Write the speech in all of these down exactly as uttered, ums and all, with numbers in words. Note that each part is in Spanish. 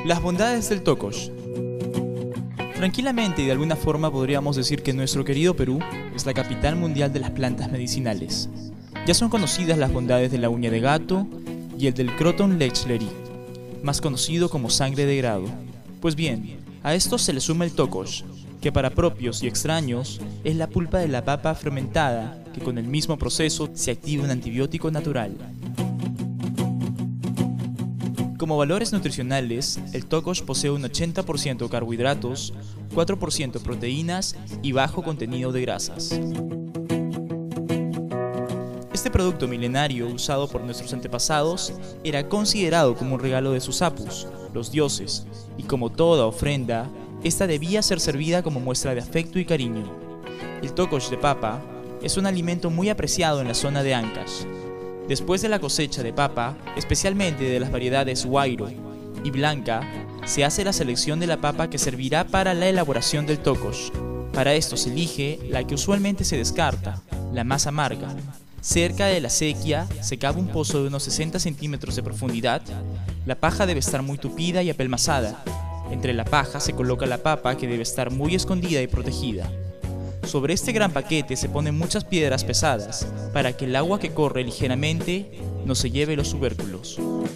Las bondades del tocosh. Tranquilamente y de alguna forma podríamos decir que nuestro querido Perú es la capital mundial de las plantas medicinales. Ya son conocidas las bondades de la uña de gato y el del Croton lechleri, más conocido como sangre de grado. Pues bien, a esto se le suma el tocosh, que para propios y extraños es la pulpa de la papa fermentada que con el mismo proceso se activa un antibiótico natural. Como valores nutricionales, el tocosh posee un ochenta por ciento carbohidratos, cuatro por ciento proteínas y bajo contenido de grasas. Este producto milenario usado por nuestros antepasados era considerado como un regalo de sus apus, los dioses, y como toda ofrenda, esta debía ser servida como muestra de afecto y cariño. El tocosh de papa es un alimento muy apreciado en la zona de Ancash. Después de la cosecha de papa, especialmente de las variedades Huayro y Blanca, se hace la selección de la papa que servirá para la elaboración del tocosh. Para esto se elige la que usualmente se descarta, la más amarga. Cerca de la acequia se cava un pozo de unos sesenta centímetros de profundidad. La paja debe estar muy tupida y apelmazada. Entre la paja se coloca la papa que debe estar muy escondida y protegida. Sobre este gran paquete se ponen muchas piedras pesadas para que el agua que corre ligeramente no se lleve los tubérculos.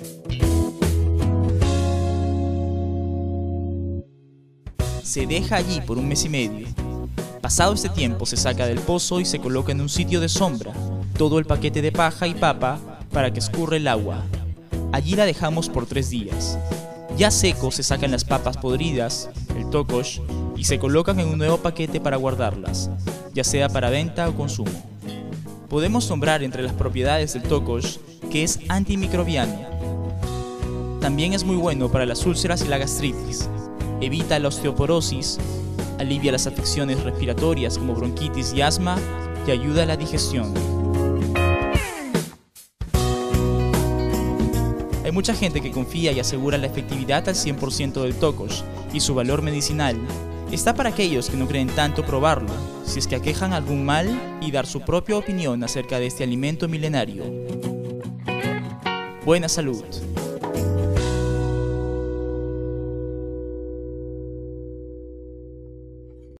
Se deja allí por un mes y medio. Pasado este tiempo se saca del pozo y se coloca en un sitio de sombra todo el paquete de paja y papa para que escurra el agua. Allí la dejamos por tres días. Ya seco se sacan las papas podridas, el tocosh, y se colocan en un nuevo paquete para guardarlas, ya sea para venta o consumo. Podemos nombrar entre las propiedades del tocosh que es antimicrobiano. También es muy bueno para las úlceras y la gastritis. Evita la osteoporosis, alivia las afecciones respiratorias como bronquitis y asma y ayuda a la digestión. Hay mucha gente que confía y asegura la efectividad al cien por ciento del tocosh y su valor medicinal. Está para aquellos que no creen tanto probarlo, si es que aquejan algún mal, y dar su propia opinión acerca de este alimento milenario. Buena salud.